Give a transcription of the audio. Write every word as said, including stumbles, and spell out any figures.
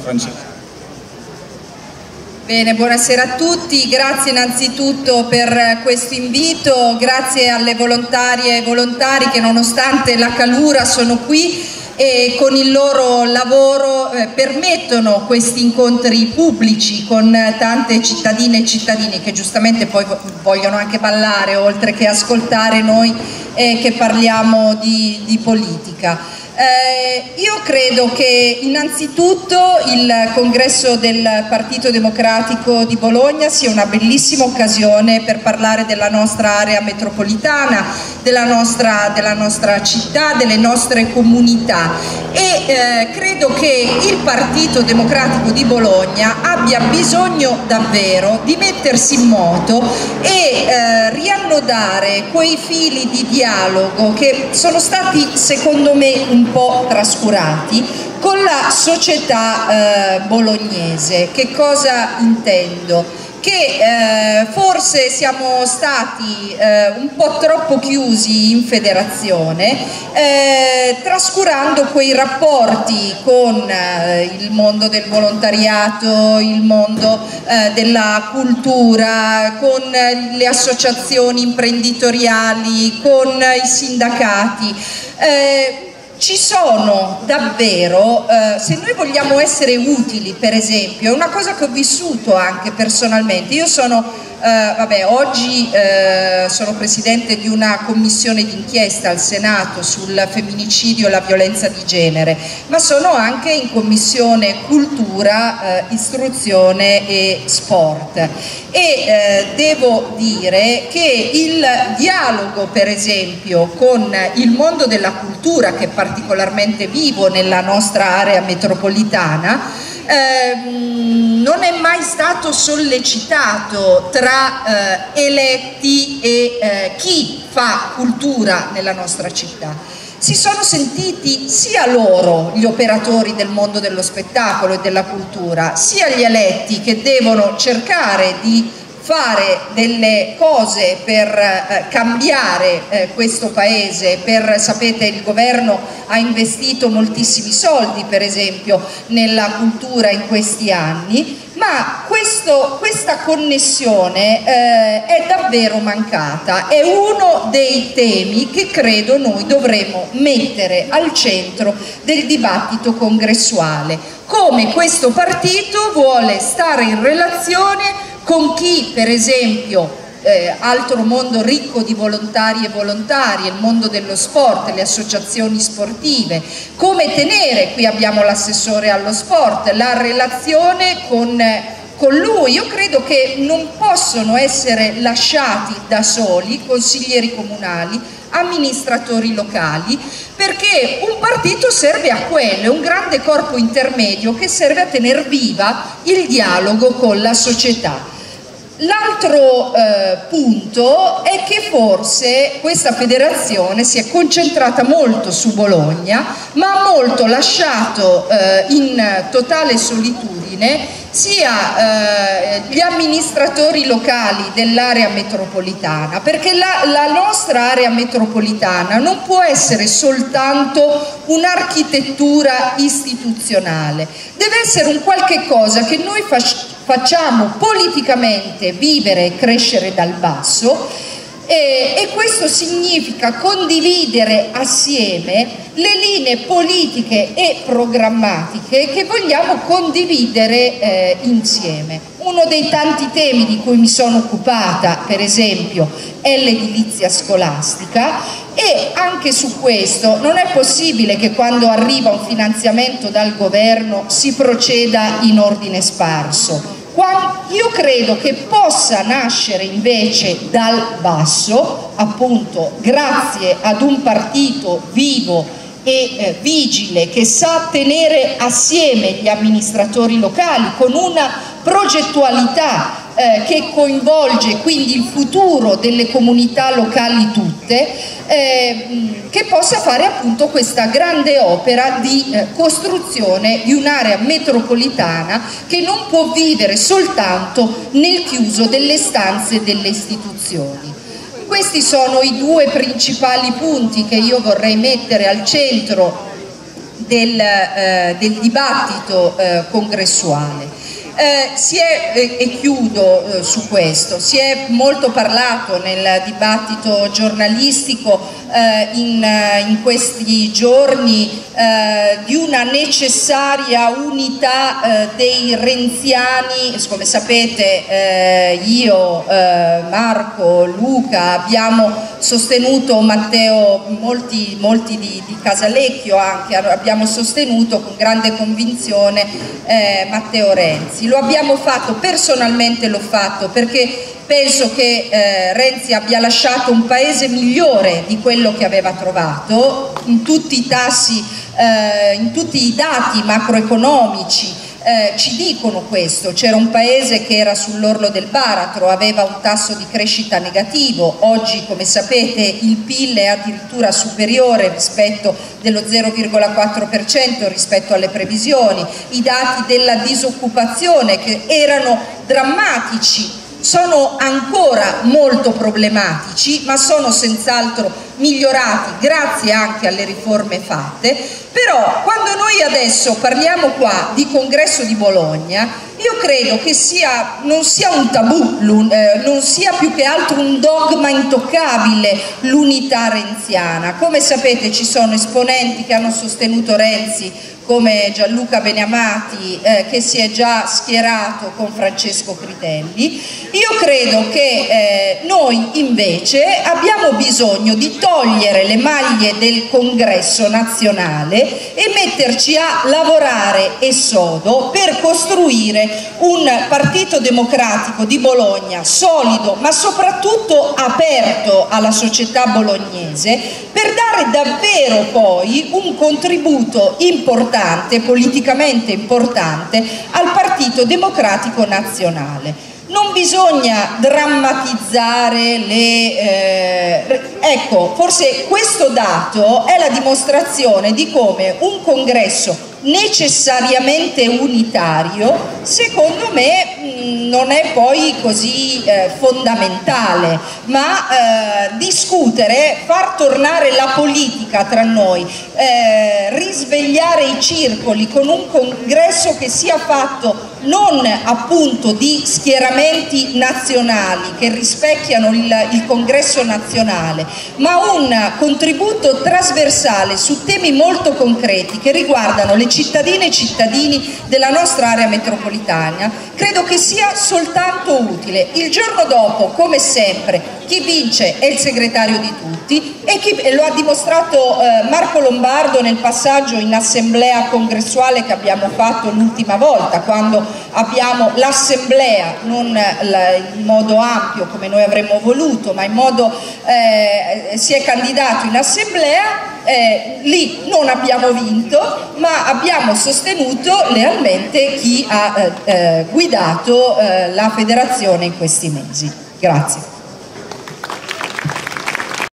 Francesca. Bene, buonasera a tutti, grazie innanzitutto per questo invito, grazie alle volontarie e volontari che nonostante la calura sono qui e con il loro lavoro eh, permettono questi incontri pubblici con tante cittadine e cittadini che giustamente poi vogliono anche ballare oltre che ascoltare noi eh, che parliamo di, di politica. Eh, io credo che innanzitutto il congresso del Partito Democratico di Bologna sia una bellissima occasione per parlare della nostra area metropolitana, della nostra, della nostra città, delle nostre comunità e eh, credo che il Partito Democratico di Bologna abbia bisogno davvero di mettersi in moto e eh, riannodare quei fili di dialogo che sono stati secondo me un un po' trascurati con la società eh, bolognese. Che cosa intendo? Che eh, forse siamo stati eh, un po' troppo chiusi in federazione, eh, trascurando quei rapporti con eh, il mondo del volontariato, il mondo eh, della cultura, con eh, le associazioni imprenditoriali, con eh, i sindacati. Eh, Ci sono davvero, eh, se noi vogliamo essere utili per esempio, è una cosa che ho vissuto anche personalmente, io sono, eh, vabbè, oggi eh, sono presidente di una commissione d'inchiesta al Senato sul femminicidio e la violenza di genere, ma sono anche in commissione cultura, eh, istruzione e sport e eh, devo dire che il dialogo per esempio con il mondo della cultura che è particolarmente vivo nella nostra area metropolitana, ehm, non è mai stato sollecitato tra eh, eletti e eh, chi fa cultura nella nostra città. Si sono sentiti sia loro, gli operatori del mondo dello spettacolo e della cultura, sia gli eletti che devono cercare di fare delle cose per eh, cambiare eh, questo paese, per, sapete, il governo ha investito moltissimi soldi per esempio nella cultura in questi anni, ma questo, questa connessione eh, è davvero mancata, è uno dei temi che credo noi dovremmo mettere al centro del dibattito congressuale, come questo partito vuole stare in relazione con chi per esempio, eh, altro mondo ricco di volontari e volontarie, il mondo dello sport, le associazioni sportive, come tenere, qui abbiamo l'assessore allo sport, la relazione con, eh, con lui. Io credo che non possono essere lasciati da soli consiglieri comunali, amministratori locali, perché un partito serve a quello, è un grande corpo intermedio che serve a tener viva il dialogo con la società. L'altro eh, punto è che forse questa federazione si è concentrata molto su Bologna, ma ha molto lasciato eh, in totale solitudine sia eh, gli amministratori locali dell'area metropolitana, perché la, la nostra area metropolitana non può essere soltanto un'architettura istituzionale, deve essere un qualche cosa che noi facciamo facciamo politicamente vivere e crescere dal basso e, e questo significa condividere assieme le linee politiche e programmatiche che vogliamo condividere eh, insieme. Uno dei tanti temi di cui mi sono occupata, per esempio, è l'edilizia scolastica e anche su questo non è possibile che quando arriva un finanziamento dal governo si proceda in ordine sparso. Io credo che possa nascere invece dal basso, appunto grazie ad un partito vivo e eh, vigile che sa tenere assieme gli amministratori locali con una progettualità eh, che coinvolge quindi il futuro delle comunità locali tutte, eh, che possa fare appunto questa grande opera di eh, costruzione di un'area metropolitana che non può vivere soltanto nel chiuso delle stanze delle istituzioni. Questi sono i due principali punti che io vorrei mettere al centro del, eh, del dibattito eh, congressuale. Eh, si è, eh, e chiudo eh, su questo, si è molto parlato nel dibattito giornalistico eh, in, eh, in questi giorni eh, di una necessaria unità eh, dei renziani. Come sapete eh, io, eh, Marco, Luca abbiamo sostenuto Matteo, molti, molti di, di Casalecchio anche, abbiamo sostenuto con grande convinzione eh, Matteo Renzi. Lo abbiamo fatto, personalmente l'ho fatto, perché penso che eh, Renzi abbia lasciato un paese migliore di quello che aveva trovato, in tutti i tassi, eh, in tutti i dati macroeconomici eh, ci dicono questo. C'era un paese che era sull'orlo del baratro, aveva un tasso di crescita negativo, oggi come sapete il P I L è addirittura superiore rispetto dello zero virgola quattro per cento rispetto alle previsioni, i dati della disoccupazione che erano drammatici sono ancora molto problematici, ma sono senz'altro migliorati grazie anche alle riforme fatte. Però quando noi adesso parliamo qua di Congresso di Bologna, io credo che sia, non sia un tabù, eh, non sia più che altro un dogma intoccabile l'unità renziana. Come sapete ci sono esponenti che hanno sostenuto Renzi, come Gianluca Beniamati, eh, che si è già schierato con Francesco Critelli. Io credo che eh, noi invece abbiamo bisogno di togliere le maglie del Congresso nazionale e metterci a lavorare e sodo per costruire un Partito Democratico di Bologna solido, ma soprattutto aperto alla società bolognese, per dare davvero poi un contributo importante, politicamente importante, al Partito Democratico Nazionale. Non bisogna drammatizzare le... Eh, ecco, forse questo dato è la dimostrazione di come un congresso necessariamente unitario, secondo me mh, non è poi così eh, fondamentale, ma eh, discutere, far tornare la politica tra noi, eh, risvegliare i circoli con un congresso che sia fatto non appunto di schieramenti nazionali che rispecchiano il, il congresso nazionale, ma un contributo trasversale su temi molto concreti che riguardano le cittadine e cittadini della nostra area metropolitana, credo che sia soltanto utile. Il giorno dopo, come sempre, chi vince è il segretario di tutti e, chi, e lo ha dimostrato eh, Marco Lombardo nel passaggio in assemblea congressuale che abbiamo fatto l'ultima volta, quando abbiamo l'assemblea, non la, in modo ampio come noi avremmo voluto, ma in modo eh, si è candidato in assemblea. Eh, lì non abbiamo vinto, ma abbiamo sostenuto lealmente chi ha eh, eh, guidato eh, la federazione in questi mesi. Grazie.